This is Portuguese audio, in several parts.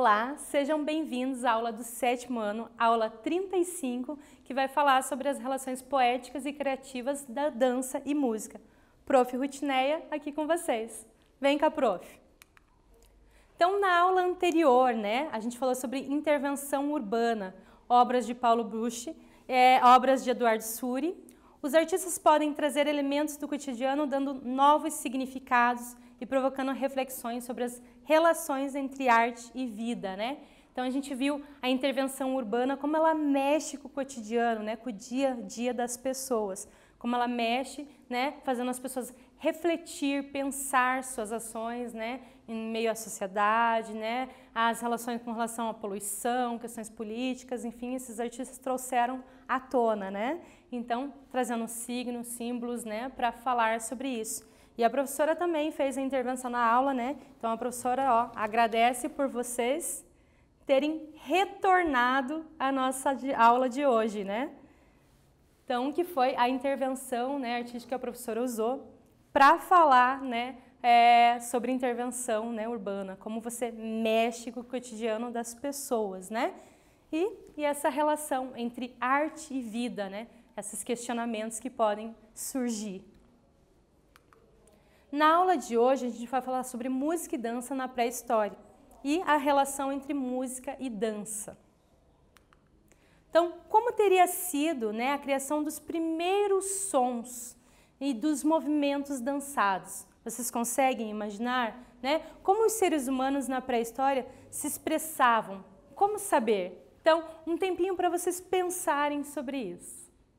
Olá, sejam bem-vindos à aula do 7º ano, aula 35, que vai falar sobre as relações poéticas e criativas da dança e música. Prof. Rutineia, aqui com vocês. Vem cá, prof. Então, na aula anterior, a gente falou sobre intervenção urbana, obras de Paulo Busch, obras de Eduardo Sury. Os artistas podem trazer elementos do cotidiano, dando novos significados e provocando reflexões sobre as relações entre arte e vida, Então, a gente viu a intervenção urbana, como ela mexe com o cotidiano, com o dia a dia das pessoas, como ela mexe, fazendo as pessoas refletir, pensar suas ações, em meio à sociedade, as relações com relação à poluição, questões políticas, enfim, esses artistas trouxeram à tona, Então, trazendo signos, símbolos, para falar sobre isso. E a professora também fez a intervenção na aula, Então a professora, agradece por vocês terem retornado à nossa aula de hoje, Então, que foi a intervenção, artística que a professora usou para falar, sobre intervenção, urbana, como você mexe com o cotidiano das pessoas, E essa relação entre arte e vida, Esses questionamentos que podem surgir. Na aula de hoje, a gente vai falar sobre música e dança na pré-história e a relação entre música e dança. Então, como teria sido a criação dos primeiros sons e dos movimentos dançados? Vocês conseguem imaginar como os seres humanos na pré-história se expressavam? Como saber? Então, um tempinho para vocês pensarem sobre isso.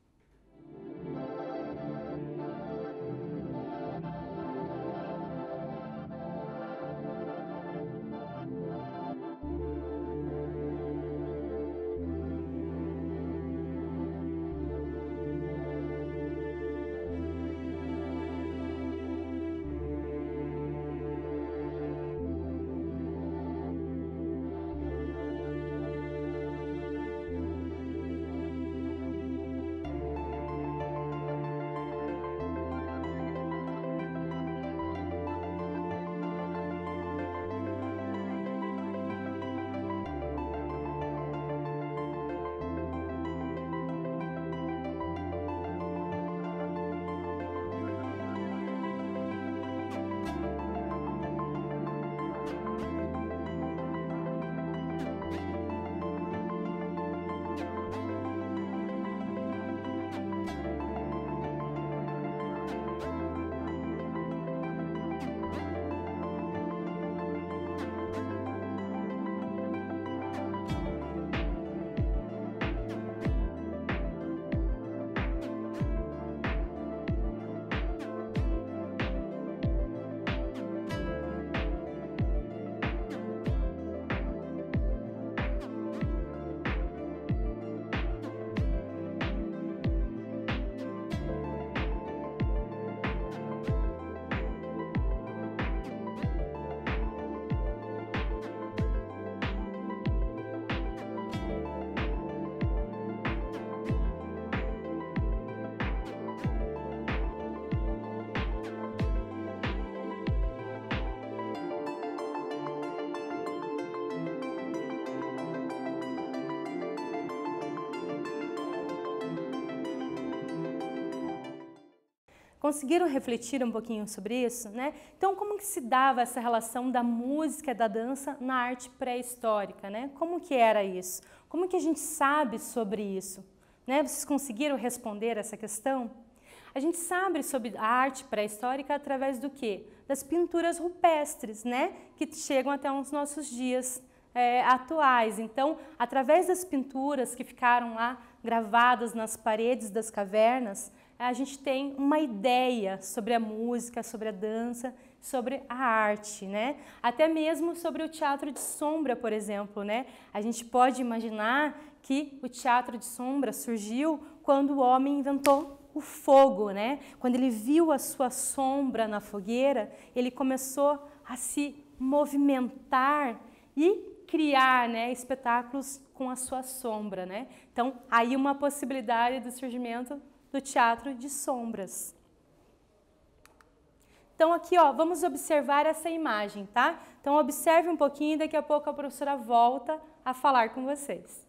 Conseguiram refletir um pouquinho sobre isso, Então, como que se dava essa relação da música e da dança na arte pré-histórica, Como que era isso? Como que a gente sabe sobre isso? Vocês conseguiram responder essa questão? A gente sabe sobre a arte pré-histórica através do quê? Das pinturas rupestres, Que chegam até os nossos dias atuais. Então, através das pinturas que ficaram lá gravadas nas paredes das cavernas, a gente tem uma ideia sobre a música, sobre a dança, sobre a arte, Até mesmo sobre o teatro de sombra, por exemplo, A gente pode imaginar que o teatro de sombra surgiu quando o homem inventou o fogo, Quando ele viu a sua sombra na fogueira, ele começou a se movimentar e criar espetáculos com a sua sombra, Então, aí uma possibilidade do surgimento do teatro de sombras. Então aqui, ó, vamos observar essa imagem, tá? Então observe um pouquinho e daqui a pouco a professora volta a falar com vocês.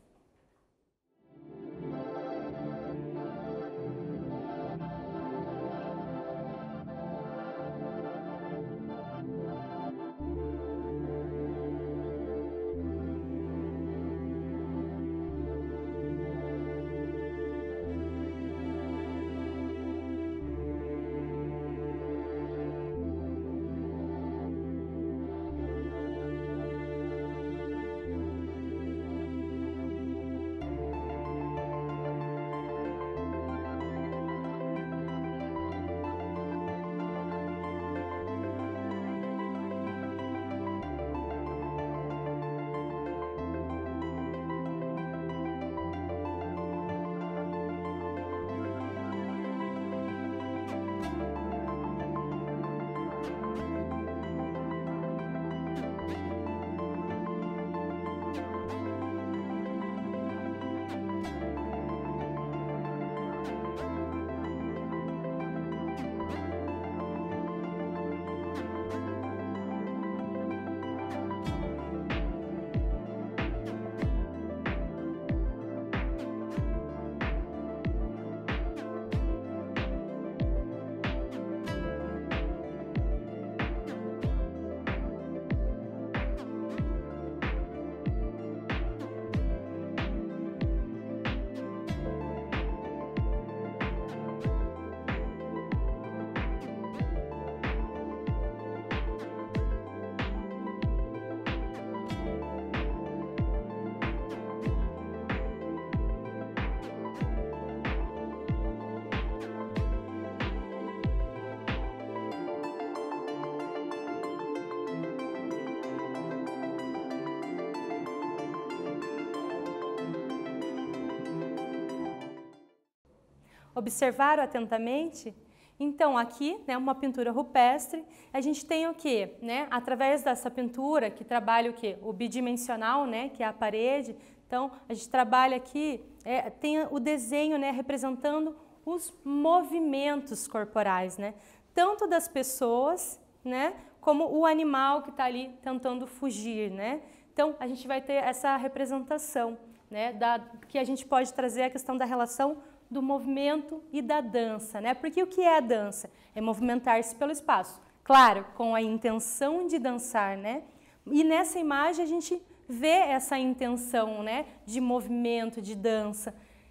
Observaram atentamente? Então, aqui, né, uma pintura rupestre, a gente tem o quê? Né? Através dessa pintura, que trabalha o quê? O bidimensional, né, que é a parede. Então, a gente trabalha aqui, tem o desenho, né, representando os movimentos corporais, né? Tanto das pessoas, né, como o animal que está ali tentando fugir, né? Então, a gente vai ter essa representação, né, que a gente pode trazer a questão da relação do movimento e da dança, né? Porque o que é a dança? É movimentar-se pelo espaço. Claro, com a intenção de dançar, né? E nessa imagem a gente vê essa intenção, né, de movimento, de dança.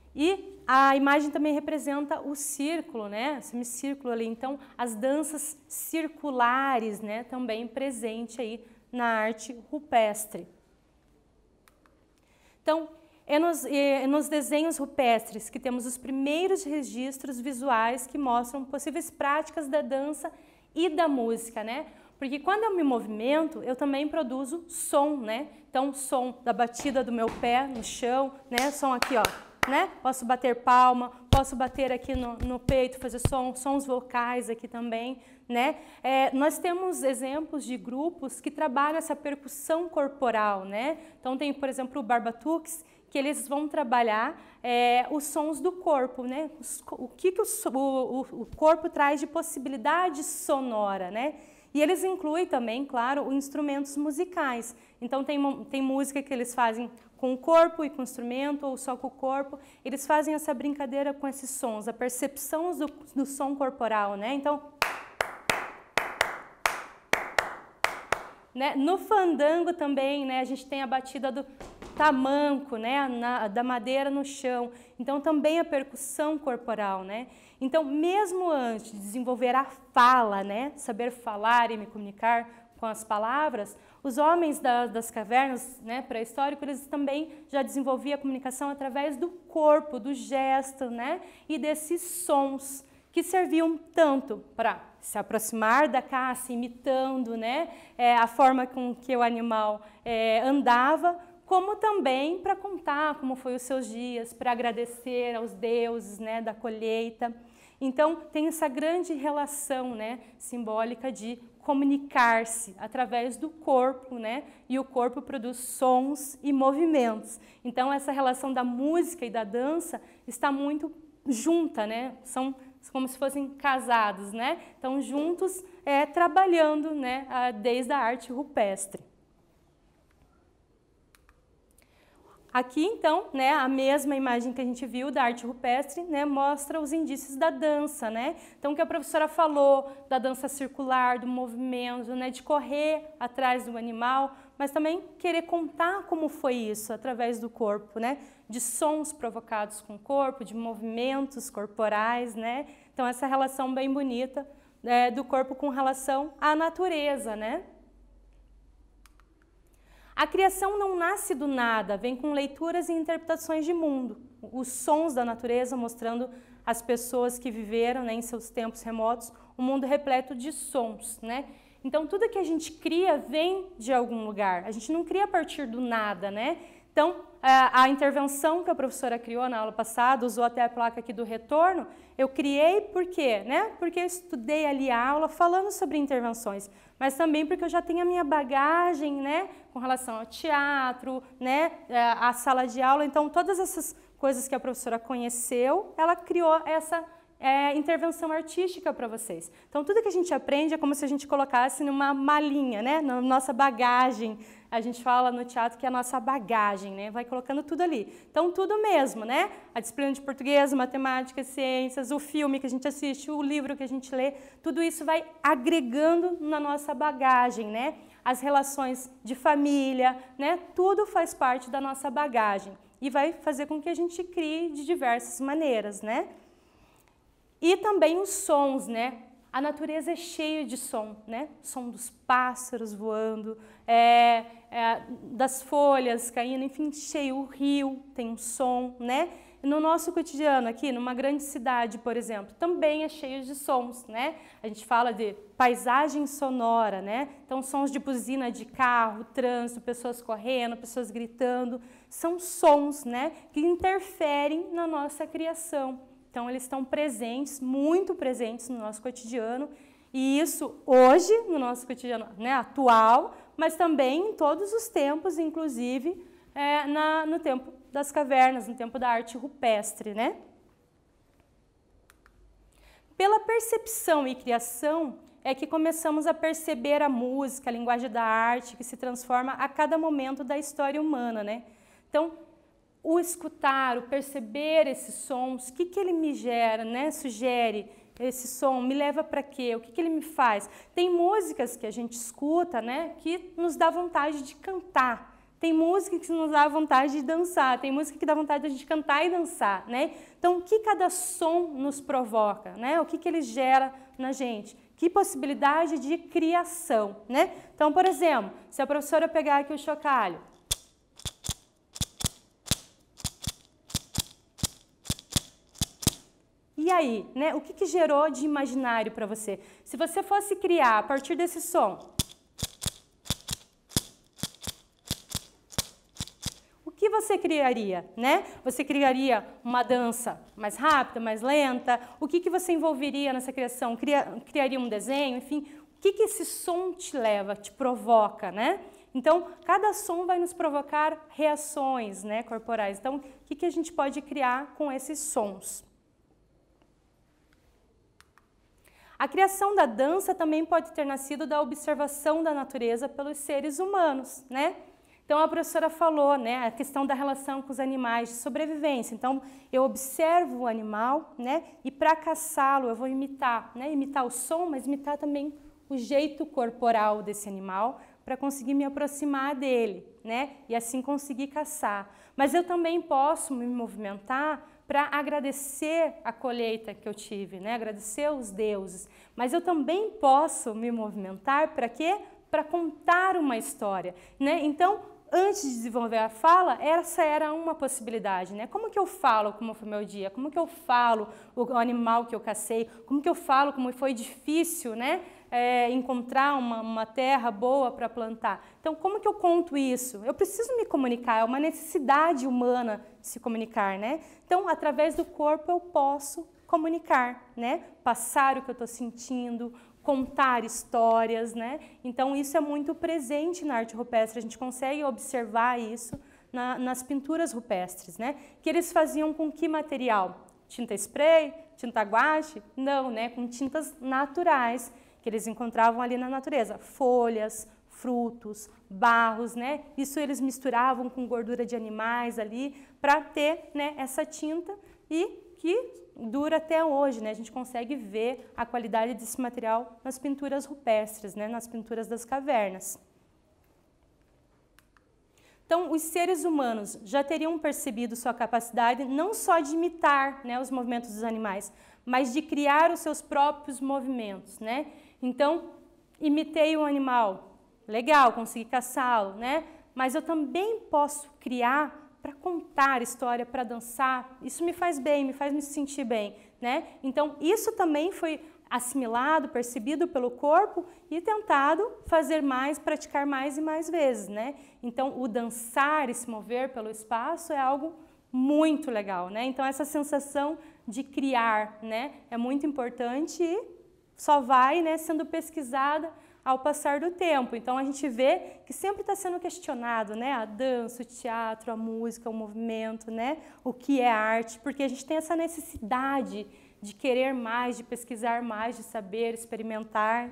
E a imagem também representa o círculo, né? O semicírculo ali. Então, as danças circulares, né, também presente aí na arte rupestre. Então, é nos desenhos rupestres que temos os primeiros registros visuais que mostram possíveis práticas da dança e da música, né? Porque quando eu me movimento, eu também produzo som, né? Então, som da batida do meu pé no chão, né? Som aqui, ó, né? Posso bater palma, posso bater aqui no peito, fazer sons vocais aqui também, né? Nós temos exemplos de grupos que trabalham essa percussão corporal, né? Então, tem, por exemplo, o Barbatuques, que eles vão trabalhar os sons do corpo, né? O que o corpo traz de possibilidade sonora, né? E eles incluem também, claro, instrumentos musicais. Então, tem música que eles fazem com o corpo e com o instrumento, ou só com o corpo. Eles fazem essa brincadeira com esses sons, a percepção do som corporal, né? Então, né? No fandango também, né, a gente tem a batida do tamanco, né, da madeira no chão. Então, também a percussão corporal, né? Então, mesmo antes de desenvolver a fala, né, saber falar e me comunicar com as palavras, os homens das cavernas, né, pré-históricos, eles também já desenvolviam a comunicação através do corpo, do gesto, né, e desses sons que serviam tanto para se aproximar da caça, imitando, né, a forma com que o animal andava, como também para contar como foi os seus dias, para agradecer aos deuses, né, da colheita. Então, tem essa grande relação, né, simbólica de comunicar-se através do corpo, né, e o corpo produz sons e movimentos. Então, essa relação da música e da dança está muito junta, né, como se fossem casados, né? Então, juntos, trabalhando, né, desde a arte rupestre. Aqui, então, né, a mesma imagem que a gente viu da arte rupestre, né, mostra os indícios da dança, né? Então, o que a professora falou da dança circular, do movimento, né, de correr atrás do animal, mas também querer contar como foi isso através do corpo, né? De sons provocados com o corpo, de movimentos corporais, né? Então, essa relação bem bonita do corpo com relação à natureza, né? A criação não nasce do nada, vem com leituras e interpretações de mundo. Os sons da natureza mostrando as pessoas que viveram, né, em seus tempos remotos, um mundo repleto de sons, né? Então, tudo que a gente cria vem de algum lugar. A gente não cria a partir do nada, né? Então, a intervenção que a professora criou na aula passada, usou até a placa aqui do retorno, eu criei por quê? Né? Porque eu estudei ali a aula falando sobre intervenções, mas também porque eu já tenho a minha bagagem, né, com relação ao teatro, né, a sala de aula. Então, todas essas coisas que a professora conheceu, ela criou essa intervenção artística para vocês. Então, tudo que a gente aprende é como se a gente colocasse numa malinha, né, na nossa bagagem. A gente fala no teatro que é a nossa bagagem, né, vai colocando tudo ali. Então, tudo mesmo, né, a disciplina de português, matemática, ciências, o filme que a gente assiste, o livro que a gente lê, tudo isso vai agregando na nossa bagagem, né, as relações de família, né, tudo faz parte da nossa bagagem e vai fazer com que a gente crie de diversas maneiras, né. E também os sons, né? A natureza é cheia de som, né? Som dos pássaros voando, das folhas caindo, enfim, cheio. O rio tem um som, né? No nosso cotidiano aqui, numa grande cidade, por exemplo, também é cheio de sons, né? A gente fala de paisagem sonora, né? Então, sons de buzina de carro, trânsito, pessoas correndo, pessoas gritando, são sons, né? Que interferem na nossa criação. Então, eles estão presentes, muito presentes no nosso cotidiano, e isso hoje, no nosso cotidiano, né, atual, mas também em todos os tempos, inclusive no tempo das cavernas, no tempo da arte rupestre, né? Pela percepção e criação é que começamos a perceber a música, a linguagem da arte, que se transforma a cada momento da história humana, né? Então, o escutar, o perceber esses sons, o que ele me gera, né? Sugere esse som, me leva para quê? O que ele me faz? Tem músicas que a gente escuta, né? Que nos dá vontade de cantar. Tem música que nos dá vontade de dançar. Tem música que dá vontade de cantar e dançar, né? Então, o que cada som nos provoca, né? O que ele gera na gente? Que possibilidade de criação, né? Então, por exemplo, se a professora pegar aqui o chocalho, e aí, né, o que gerou de imaginário para você? Se você fosse criar a partir desse som, o que você criaria, né? Você criaria uma dança mais rápida, mais lenta? O que você envolveria nessa criação? Criaria um desenho? Enfim, o que esse som te leva, te provoca, né? Então, cada som vai nos provocar reações, né, corporais. Então, o que a gente pode criar com esses sons? A criação da dança também pode ter nascido da observação da natureza pelos seres humanos, né? Então, a professora falou, né, a questão da relação com os animais, de sobrevivência. Então, eu observo o animal, né, e para caçá-lo eu vou imitar, né, imitar o som, mas imitar também o jeito corporal desse animal para conseguir me aproximar dele, né, e assim conseguir caçar. Mas eu também posso me movimentar para agradecer a colheita que eu tive, né? Agradecer aos deuses. Mas eu também posso me movimentar para quê? Para contar uma história, né? Então, antes de desenvolver a fala, essa era uma possibilidade, né? Como que eu falo como foi meu dia? Como que eu falo o animal que eu cacei? Como que eu falo como foi difícil, né? Encontrar uma terra boa para plantar. Então, como que eu conto isso? Eu preciso me comunicar, é uma necessidade humana se comunicar, né? Então, através do corpo eu posso comunicar, né? Passar o que eu estou sentindo, contar histórias, né? Então, isso é muito presente na arte rupestre, a gente consegue observar isso nas pinturas rupestres, né? Que eles faziam com que material? Tinta spray, tinta guache? Não, né? Com tintas naturais que eles encontravam ali na natureza, folhas, frutos, barros, né? Isso eles misturavam com gordura de animais ali para ter, né, essa tinta e que dura até hoje, né? A gente consegue ver a qualidade desse material nas pinturas rupestres, né? Nas pinturas das cavernas. Então, os seres humanos já teriam percebido sua capacidade não só de imitar, né, os movimentos dos animais, mas de criar os seus próprios movimentos, né? Então, imitei um animal, legal, consegui caçá-lo, né? Mas eu também posso criar para contar história, para dançar. Isso me faz bem, me faz me sentir bem, né? Então, isso também foi assimilado, percebido pelo corpo e tentado fazer mais, praticar mais e mais vezes, né? Então, o dançar e se mover pelo espaço é algo muito legal, né? Então, essa sensação de criar, né, é muito importante e só vai, né, sendo pesquisada ao passar do tempo. Então, a gente vê que sempre está sendo questionado, né, a dança, o teatro, a música, o movimento, né, o que é arte, porque a gente tem essa necessidade de querer mais, de pesquisar mais, de saber, experimentar.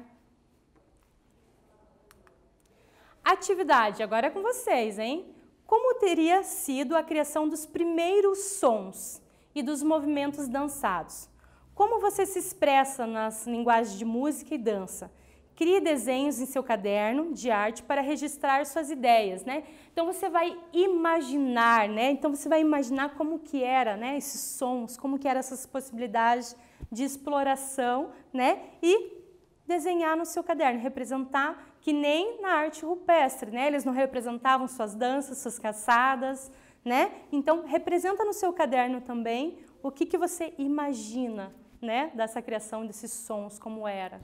Atividade, agora é com vocês, hein? Como teria sido a criação dos primeiros sons e dos movimentos dançados? Como você se expressa nas linguagens de música e dança? Crie desenhos em seu caderno de arte para registrar suas ideias, né? Então você vai imaginar, né? Então você vai imaginar como que era, né, esses sons, como que eram essas possibilidades de exploração, né? E desenhar no seu caderno, representar que nem na arte rupestre, né? Eles não representavam suas danças, suas caçadas, né? Então representa no seu caderno também o que você imagina, né, dessa criação desses sons, como era.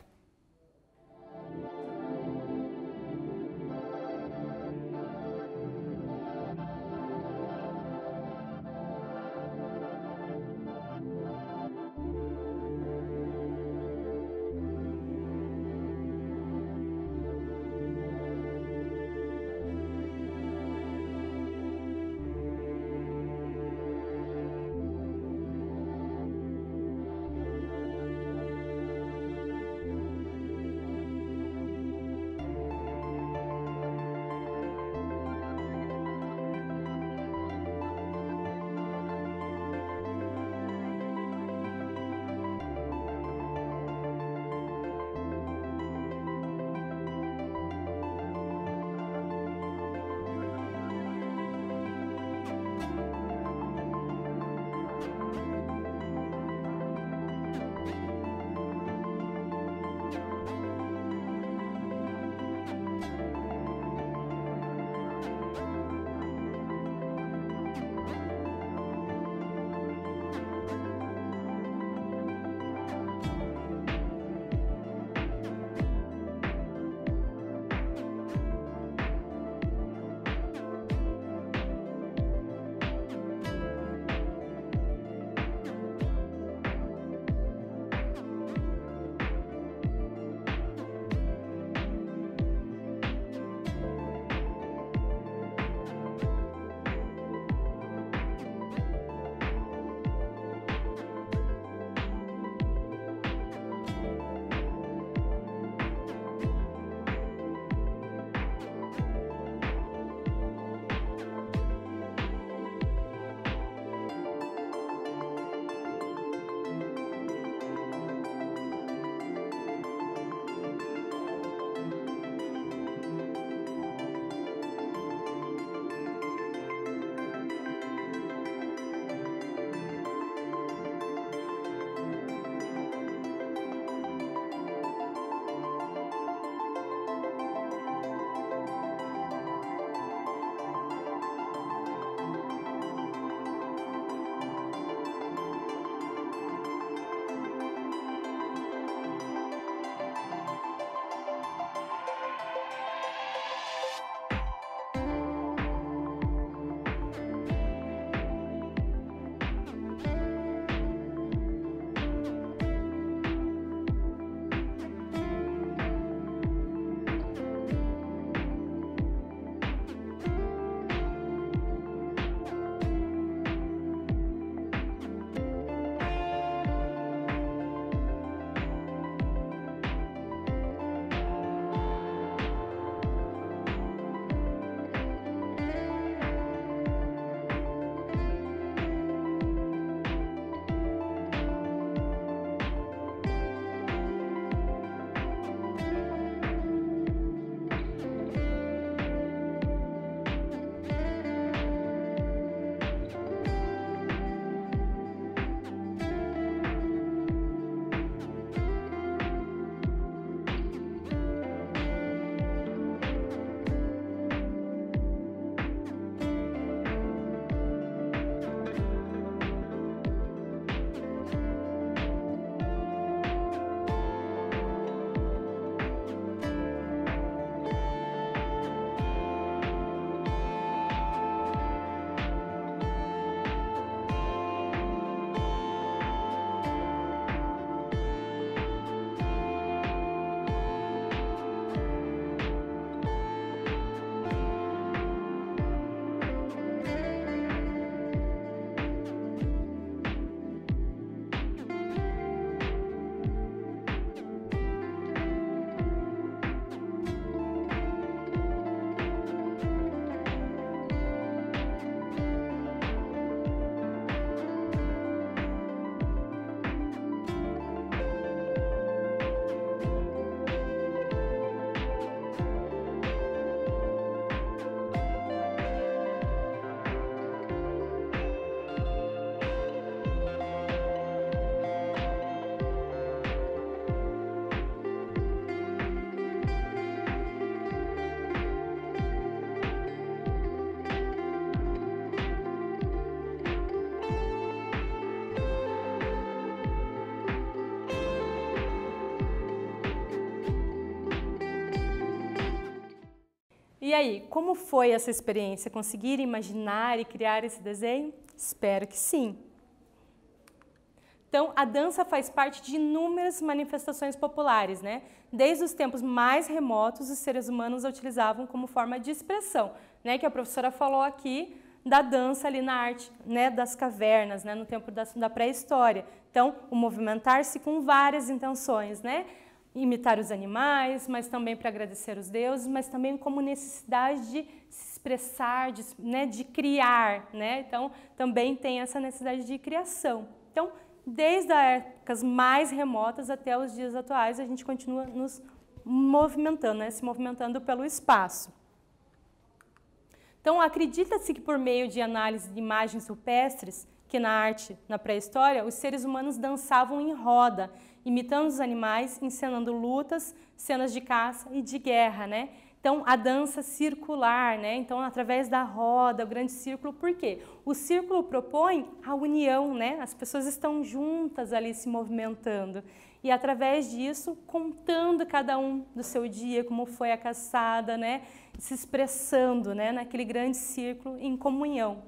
E aí, como foi essa experiência? Conseguiram imaginar e criar esse desenho? Espero que sim. Então, a dança faz parte de inúmeras manifestações populares, né? Desde os tempos mais remotos, os seres humanos a utilizavam como forma de expressão, né? Que a professora falou aqui da dança ali na arte, né? Das cavernas, né? No tempo da pré-história. Então, o movimentar-se com várias intenções, né? Imitar os animais, mas também para agradecer os deuses, mas também como necessidade de se expressar, né? De criar, né? Então, também tem essa necessidade de criação. Então, desde as épocas mais remotas até os dias atuais, a gente continua nos movimentando, né? Se movimentando pelo espaço. Então, acredita-se que por meio de análise de imagens rupestres, que na arte, na pré-história, os seres humanos dançavam em roda, imitando os animais, encenando lutas, cenas de caça e de guerra, né? Então, a dança circular, né? Então, através da roda, o grande círculo, por quê? O círculo propõe a união, né? As pessoas estão juntas ali se movimentando. E através disso, contando cada um do seu dia, como foi a caçada, né? Se expressando, né? Naquele grande círculo em comunhão.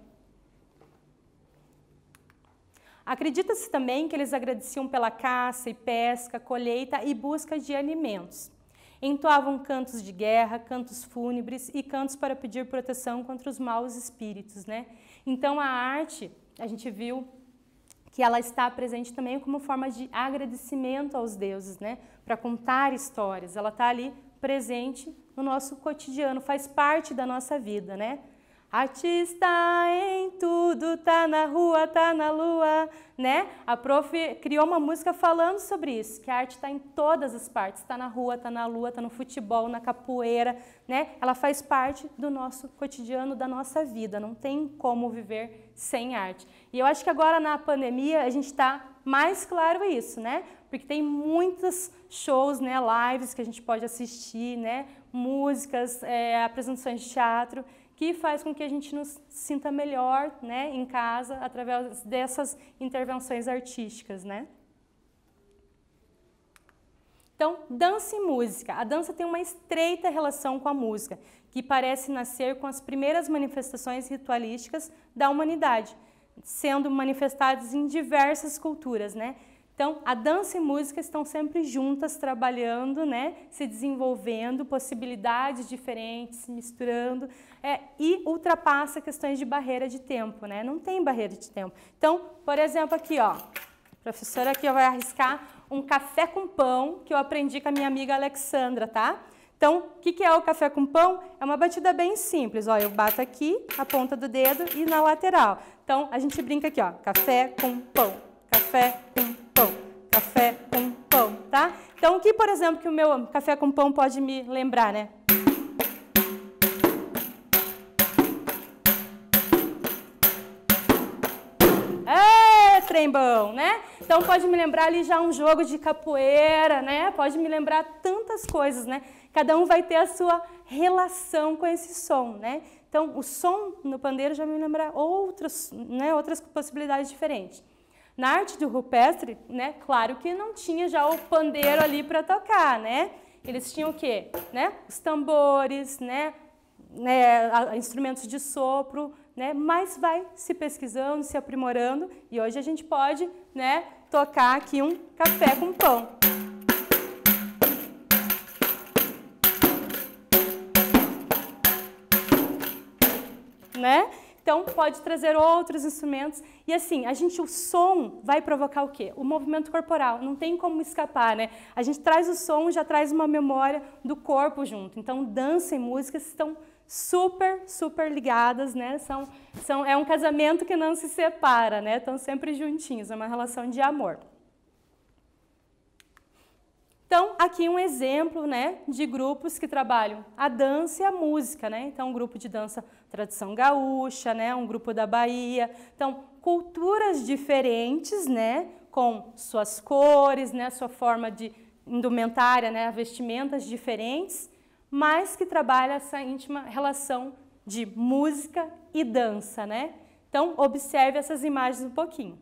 Acredita-se também que eles agradeciam pela caça e pesca, colheita e busca de alimentos. Entoavam cantos de guerra, cantos fúnebres e cantos para pedir proteção contra os maus espíritos, né? Então a arte, a gente viu que ela está presente também como forma de agradecimento aos deuses, né? Para contar histórias. Ela está ali presente no nosso cotidiano, faz parte da nossa vida, né? Artista em tudo, tá na rua, tá na lua, né? A prof criou uma música falando sobre isso, que a arte está em todas as partes, está na rua, está na lua, está no futebol, na capoeira, né? Ela faz parte do nosso cotidiano, da nossa vida, não tem como viver sem arte. E eu acho que agora na pandemia a gente está mais claro isso, né? Porque tem muitos shows, né? Lives que a gente pode assistir, né? Músicas, apresentações de teatro, que faz com que a gente nos sinta melhor, né, em casa, através dessas intervenções artísticas, né? Então, dança e música. A dança tem uma estreita relação com a música, que parece nascer com as primeiras manifestações ritualísticas da humanidade, sendo manifestadas em diversas culturas, né? Então, a dança e música estão sempre juntas, trabalhando, né, se desenvolvendo, possibilidades diferentes, se misturando, e ultrapassa questões de barreira de tempo, né? Não tem barreira de tempo. Então, por exemplo, aqui, ó, a professora aqui vai arriscar um café com pão que eu aprendi com a minha amiga Alexandra, tá? Então, o que é o café com pão? É uma batida bem simples, ó, eu bato aqui, a ponta do dedo e na lateral. Então, a gente brinca aqui, ó, café com pão, café com pão, café com pão, tá? Então, o que, por exemplo, que o meu café com pão pode me lembrar, né? Trembão, né? Então, pode me lembrar ali já um jogo de capoeira, né? Pode me lembrar tantas coisas, né? Cada um vai ter a sua relação com esse som, né? Então, o som no pandeiro já me lembra outras possibilidades diferentes. Na arte do rupestre, né, claro que não tinha já o pandeiro ali para tocar, né? Eles tinham o quê? Né? Os tambores, né, instrumentos de sopro, né? Mas vai se pesquisando, se aprimorando e hoje a gente pode, né, tocar aqui um café com pão. Né? Então, pode trazer outros instrumentos. E assim, o som vai provocar o quê? O movimento corporal. Não tem como escapar, né? A gente traz o som, já traz uma memória do corpo junto. Então, dança e música estão super, super ligadas, né? É um casamento que não se separa, né? Estão sempre juntinhos, é uma relação de amor. Então, aqui um exemplo, né, de grupos que trabalham a dança e a música, né? Então, um grupo de dança tradição gaúcha, né, um grupo da Bahia. Então, culturas diferentes, né, com suas cores, né, sua forma de indumentária, né, vestimentas diferentes, mas que trabalha essa íntima relação de música e dança, né? Então, observe essas imagens um pouquinho.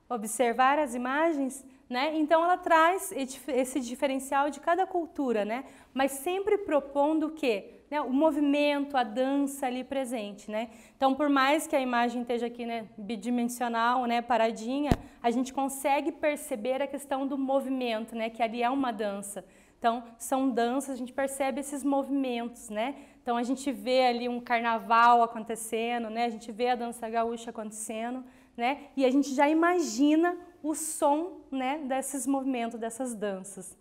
observar as imagens, né? Então ela traz esse diferencial de cada cultura, né? Mas sempre propondo o quê? Né? O movimento, a dança ali presente, né? Então, por mais que a imagem esteja aqui, né, bidimensional, né, paradinha, a gente consegue perceber a questão do movimento, né, que ali é uma dança. Então, são danças, a gente percebe esses movimentos, né? Então, a gente vê ali um carnaval acontecendo, né? A gente vê a dança gaúcha acontecendo, né? E a gente já imagina o som, né, desses movimentos, dessas danças.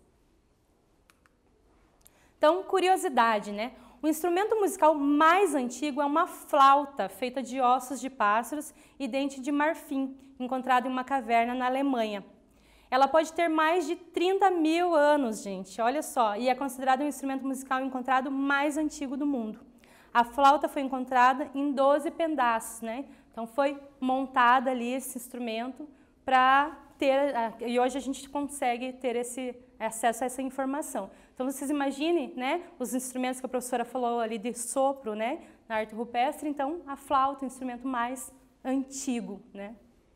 Então, curiosidade, né? O instrumento musical mais antigo é uma flauta feita de ossos de pássaros e dente de marfim, encontrada em uma caverna na Alemanha. Ela pode ter mais de 30 mil anos, gente, olha só, e é considerado o instrumento musical encontrado mais antigo do mundo. A flauta foi encontrada em 12 pedaços, né? Então foi montada ali esse instrumento para ter, e hoje a gente consegue ter esse acesso a essa informação. Então vocês imaginem, né, os instrumentos que a professora falou ali de sopro, né, na arte rupestre, então a flauta, o instrumento mais antigo, né?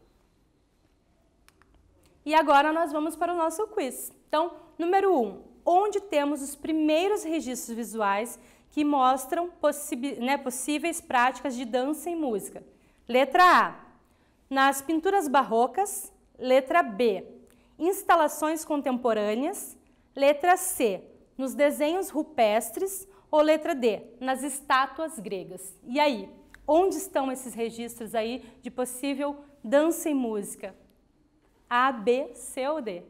E agora nós vamos para o nosso quiz. Então, número 1, onde temos os primeiros registros visuais que mostram possíveis práticas de dança e música? Letra A, nas pinturas barrocas. Letra B, instalações contemporâneas. Letra C, nos desenhos rupestres. Ou letra D, nas estátuas gregas. E aí, onde estão esses registros aí de possível dança e música? A, B, C ou D?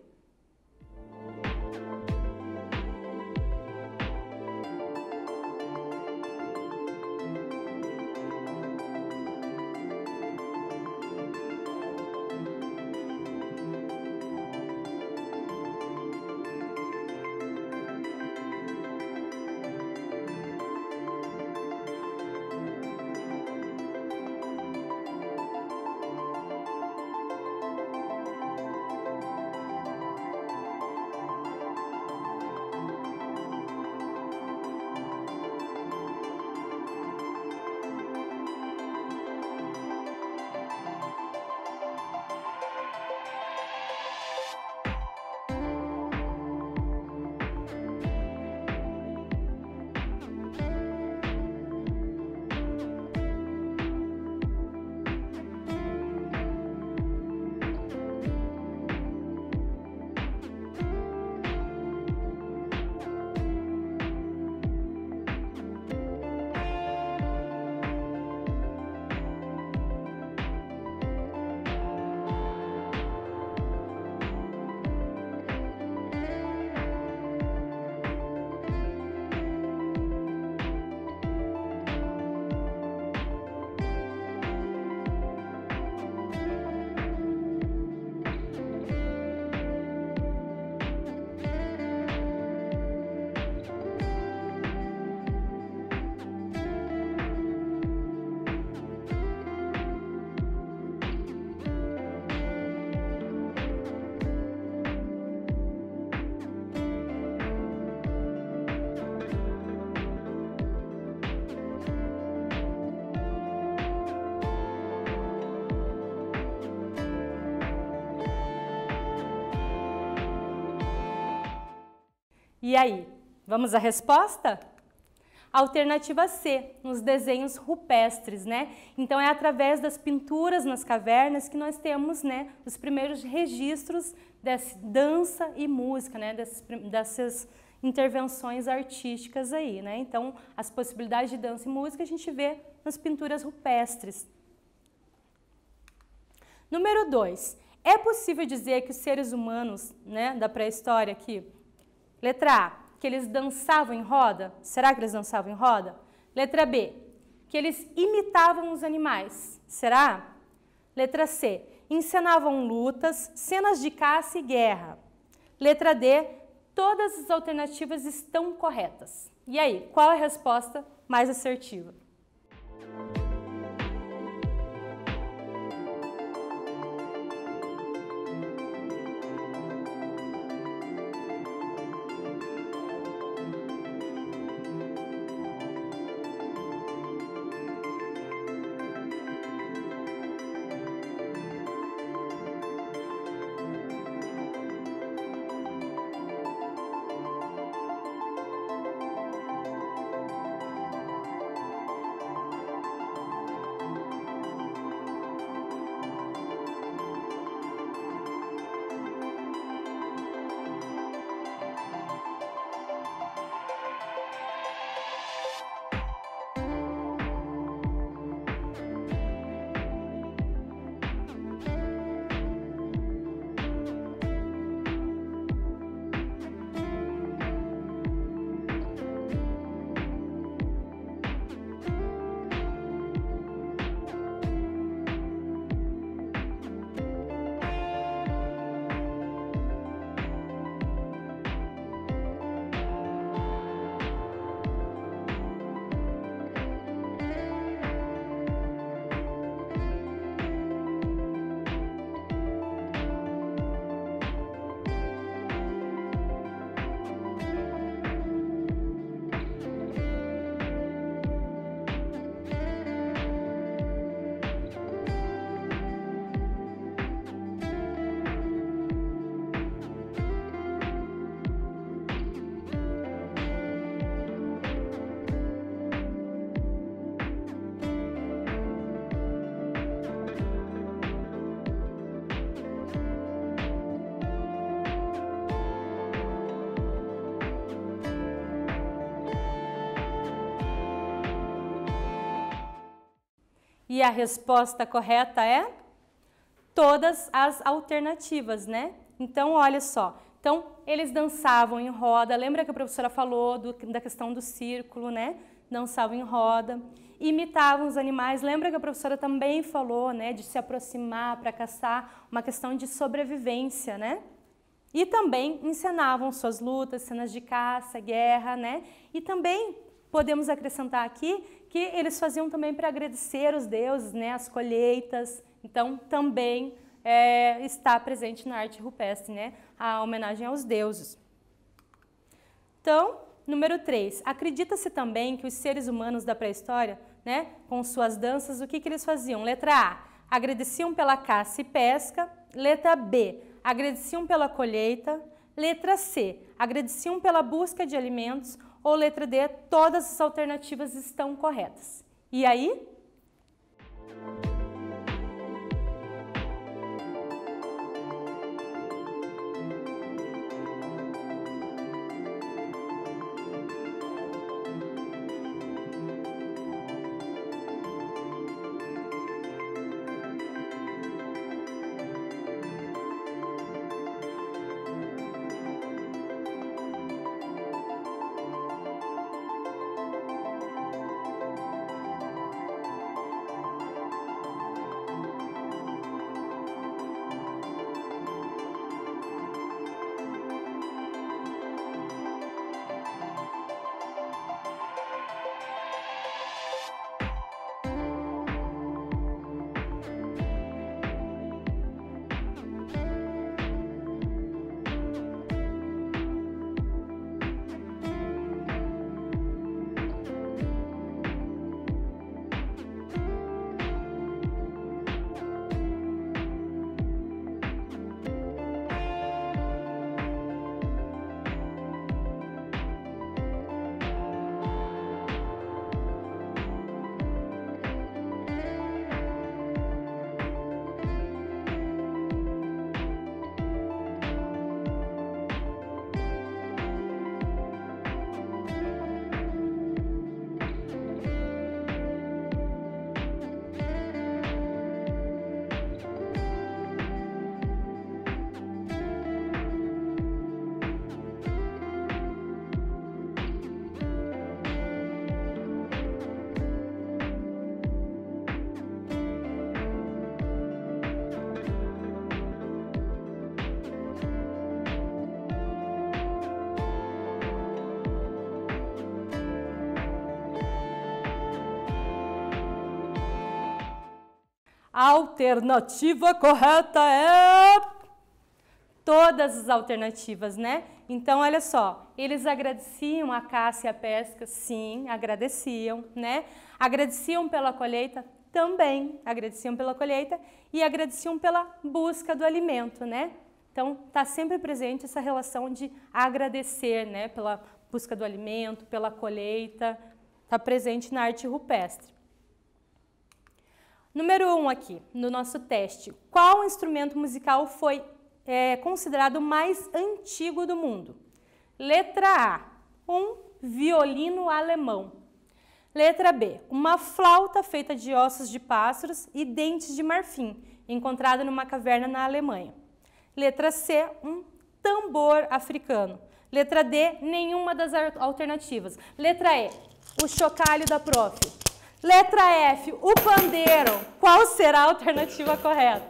E aí, vamos à resposta? Alternativa C, nos desenhos rupestres, né? Então é através das pinturas nas cavernas que nós temos, né, os primeiros registros dessa dança e música, né, dessas intervenções artísticas aí, né? Então as possibilidades de dança e música a gente vê nas pinturas rupestres. Número 2, é possível dizer que os seres humanos, né, da pré-história aqui, letra A, que eles dançavam em roda? Será que eles dançavam em roda? Letra B, que eles imitavam os animais? Será? Letra C, encenavam lutas, cenas de caça e guerra? Letra D, todas as alternativas estão corretas. E aí, qual é a resposta mais assertiva? E a resposta correta é todas as alternativas, né? Então, olha só. Então, eles dançavam em roda. Lembra que a professora falou da questão do círculo, né? Dançavam em roda. Imitavam os animais. Lembra que a professora também falou, né? De se aproximar para caçar, uma questão de sobrevivência, né? E também encenavam suas lutas, cenas de caça, guerra, né? E também podemos acrescentar aqui que eles faziam também para agradecer os deuses, né? As colheitas. Então, também está presente na arte rupestre, né? A homenagem aos deuses. Então, número 3. Acredita-se também que os seres humanos da pré-história, né? Com suas danças, o que eles faziam? Letra A. Agradeciam pela caça e pesca. Letra B. Agradeciam pela colheita. Letra C. Agradeciam pela busca de alimentos. Ou letra D. Todas as alternativas estão corretas. E aí? A alternativa correta é todas as alternativas, né? Então, olha só, eles agradeciam a caça e a pesca? Sim, agradeciam, né? Agradeciam pela colheita? Também agradeciam pela colheita e agradeciam pela busca do alimento, né? Então, está sempre presente essa relação de agradecer, né? Pela busca do alimento, pela colheita, está presente na arte rupestre. Número 1 aqui, no nosso teste. Qual instrumento musical foi considerado o mais antigo do mundo? Letra A, um violino alemão. Letra B, uma flauta feita de ossos de pássaros e dentes de marfim, encontrada numa caverna na Alemanha. Letra C, um tambor africano. Letra D, nenhuma das alternativas. Letra E, o chocalho da prof. Letra F, o pandeiro. Qual será a alternativa correta?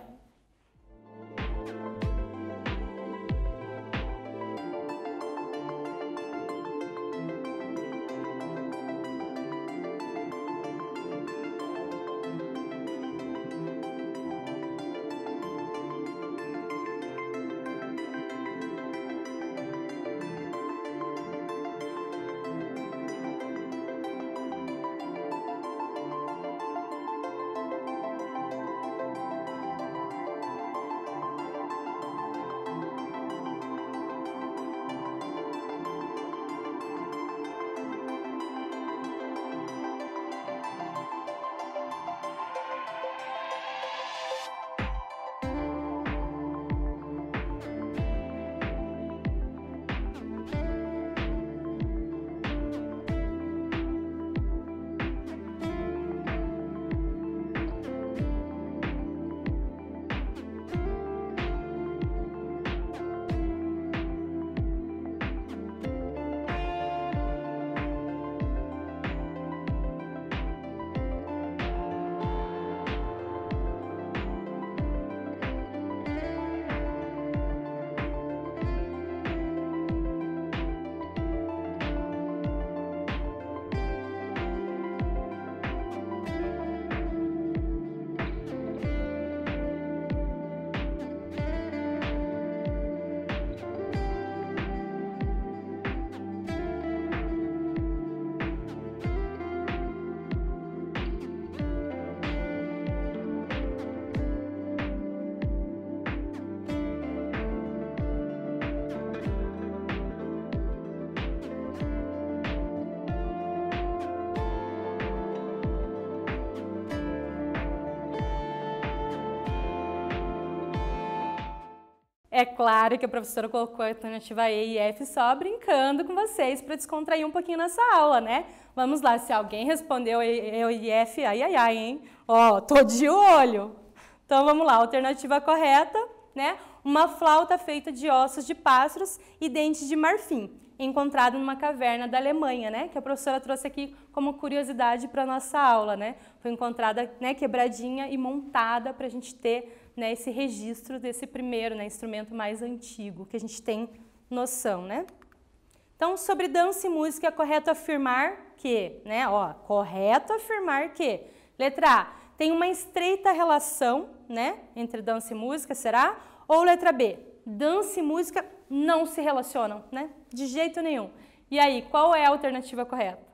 É claro que a professora colocou a alternativa E e F só brincando com vocês para descontrair um pouquinho nessa aula, né? Vamos lá, se alguém respondeu E e F, ai, ai, ai, hein? Ó, tô de olho. Então vamos lá, alternativa correta, né? Uma flauta feita de ossos de pássaros e dentes de marfim, encontrado numa caverna da Alemanha, né? Que a professora trouxe aqui como curiosidade para a nossa aula, né? Foi encontrada, né, quebradinha e montada para a gente ter, né, esse registro desse primeiro, né, instrumento mais antigo, que a gente tem noção, né? Então, sobre dança e música, é correto afirmar que, né, ó, correto afirmar que, letra A, tem uma estreita relação, né, entre dança e música, será? Ou letra B, dança e música não se relacionam, né, de jeito nenhum. E aí, qual é a alternativa correta?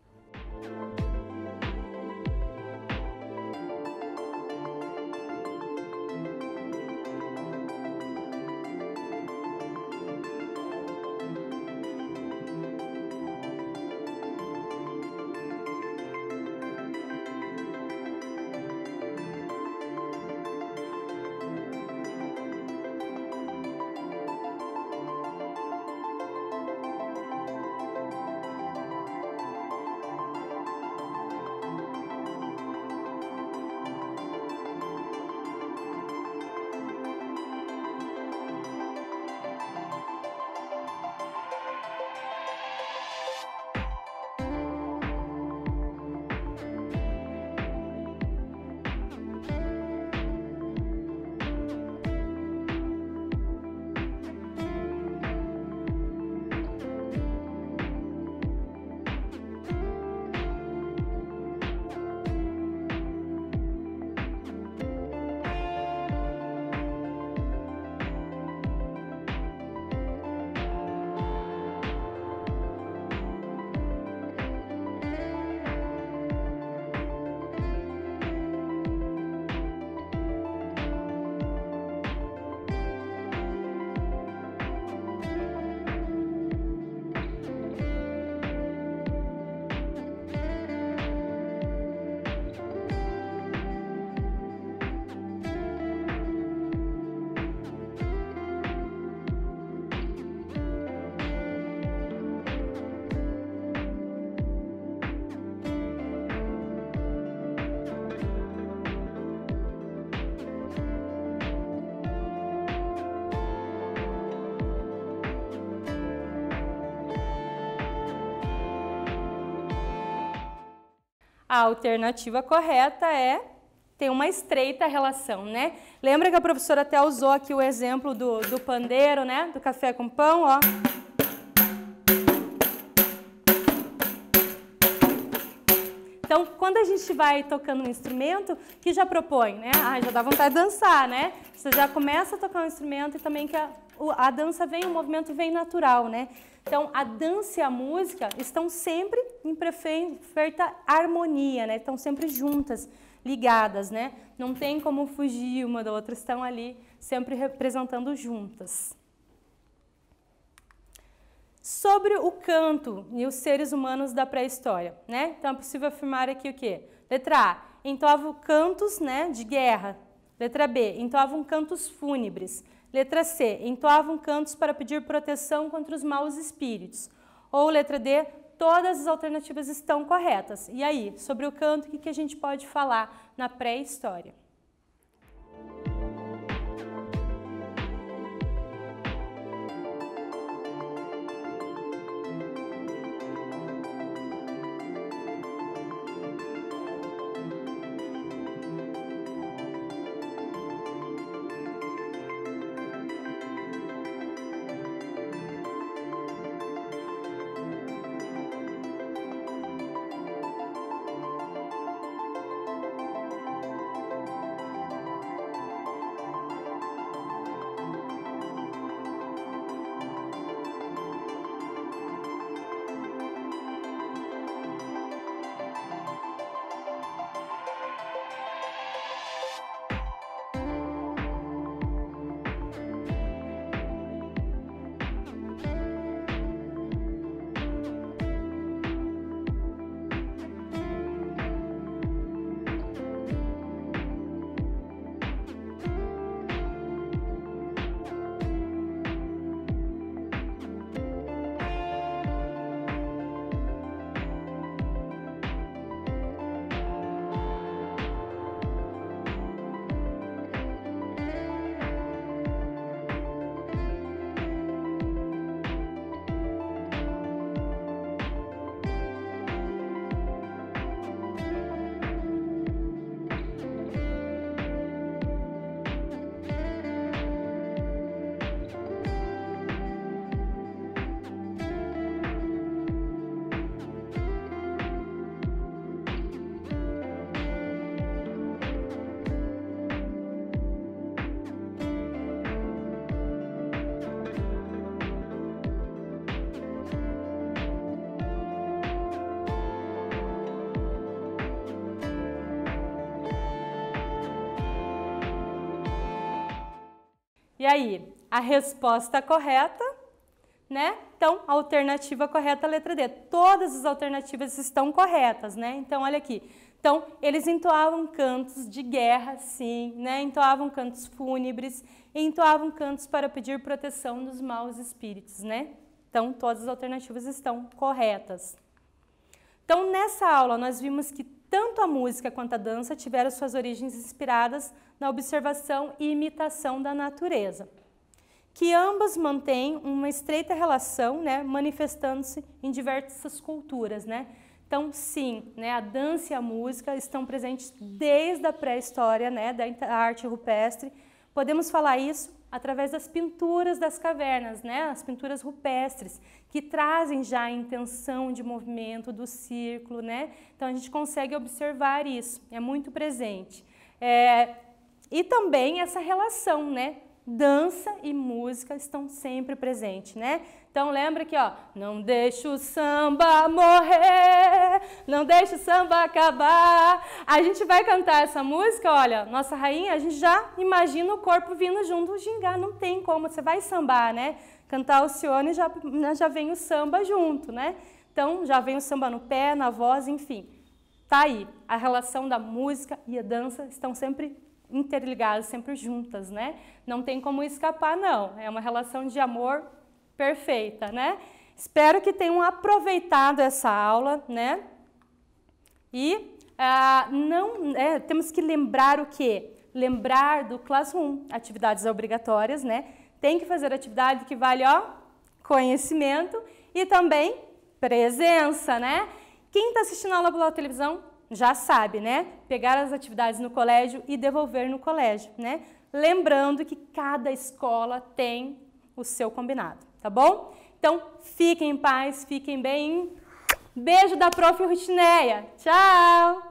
A alternativa correta é ter uma estreita relação, né? Lembra que a professora até usou aqui o exemplo do pandeiro, né? Do café com pão, ó. Então, quando a gente vai tocando um instrumento, que já propõe, né? Ah, já dá vontade de dançar, né? Você já começa a tocar um instrumento e também que a dança vem, o movimento vem natural, né? Então, a dança e a música estão sempre em perfeita harmonia, né? Estão sempre juntas, ligadas, né? Não tem como fugir uma da outra, estão ali sempre representando juntas. Sobre o canto e os seres humanos da pré-história, né? Então é possível afirmar aqui o quê? Letra A, entoavam cantos, né, de guerra. Letra B, entoavam cantos fúnebres. Letra C, entoavam cantos para pedir proteção contra os maus espíritos. Ou letra D, todas as alternativas estão corretas. E aí, sobre o canto, o que a gente pode falar na pré-história? E aí, a resposta correta, né? Então, a alternativa correta, a letra D. Todas as alternativas estão corretas, né? Então, olha aqui. Então, eles entoavam cantos de guerra, sim, né? Entoavam cantos fúnebres, entoavam cantos para pedir proteção dos maus espíritos, né? Então, todas as alternativas estão corretas. Então, nessa aula, nós vimos que tanto a música quanto a dança tiveram suas origens inspiradas na observação e imitação da natureza, que ambas mantêm uma estreita relação, né, manifestando-se em diversas culturas, né? Então, sim, né, a dança e a música estão presentes desde a pré-história, né, da arte rupestre. Podemos falar isso através das pinturas das cavernas, né, as pinturas rupestres, que trazem já a intenção de movimento do círculo, né? Então, a gente consegue observar isso, é muito presente. E também essa relação, né? Dança e música estão sempre presentes, né? Então lembra que, ó, não deixa o samba morrer, não deixa o samba acabar. A gente vai cantar essa música, olha, nossa rainha, a gente já imagina o corpo vindo junto gingar, não tem como, você vai sambar, né? Cantar Alcione já vem o samba junto, né? Então já vem o samba no pé, na voz, enfim. Tá aí, a relação da música e a dança estão sempre interligadas, sempre juntas, né? Não tem como escapar, não. É uma relação de amor perfeita, né? Espero que tenham aproveitado essa aula, né? E temos que lembrar o quê? Lembrar do Classroom, atividades obrigatórias, né? Tem que fazer atividade que vale, ó, conhecimento e também presença, né? Quem está assistindo a aula pela televisão já sabe, né? Pegar as atividades no colégio e devolver no colégio, né? Lembrando que cada escola tem o seu combinado, tá bom? Então, fiquem em paz, fiquem bem. Beijo da Prof. Rutineia. Tchau!